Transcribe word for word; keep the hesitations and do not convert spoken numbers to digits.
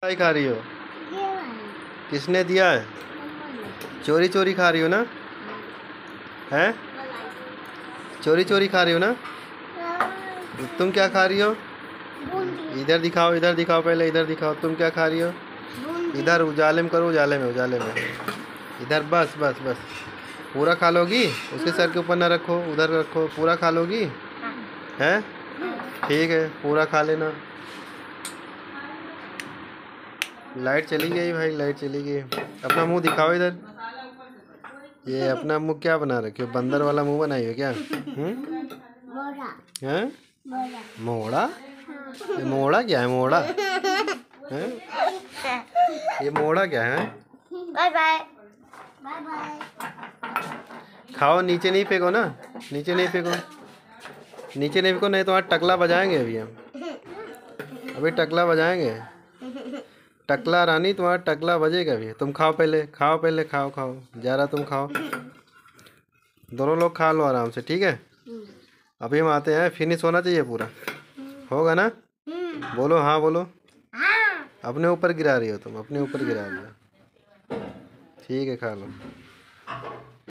क्या खा रही हो? ये वाली किसने दिया है? मम्मा ने। चोरी चोरी खा रही हो ना? हैं? चोरी चोरी खा रही हो ना? तुम क्या खा रही हो? बूंदी इधर दिखाओ, इधर दिखाओ, पहले इधर दिखाओ। तुम क्या खा रही हो? बूंदी इधर उजाले में करो, उजाले में, उजाले में। इधर, बस बस बस। पूरा खा लोगी? उसके सर के ऊपर ना रखो, उधर रखो। पूरा खा लोगी? हैं? ठीक है, पूरा खा लेना। लाइट चली गई भाई, लाइट चली गई। अपना मुंह दिखाओ इधर। ये अपना मुंह क्या बना रखे हो? बंदर वाला मुंह बनाई हो क्या? हम्म? मोड़ा हैं? मोड़ा मोड़ा? ये मोड़ा क्या है? मोड़ा हैं? ये मोड़ा क्या है? Bye bye bye bye. खाओ, नीचे नहीं फेंको ना, नीचे नहीं फेंको, नीचे नहीं फेंको, नहीं तो आज टकला बजाएंगे। अभी हम अभी टकला बजाएंगे। टकला रानी, तुम्हारा टकला बजेगा अभी। तुम खाओ पहले, खाओ पहले, खाओ खाओ। जरा तुम खाओ, दोनों लोग खा लो आराम से, ठीक है? अभी हम आते हैं। फिनिश होना चाहिए पूरा, होगा ना? बोलो हाँ, बोलो। अपने ऊपर गिरा रही हो तुम, अपने ऊपर गिरा रही हो। ठीक है, खा लो।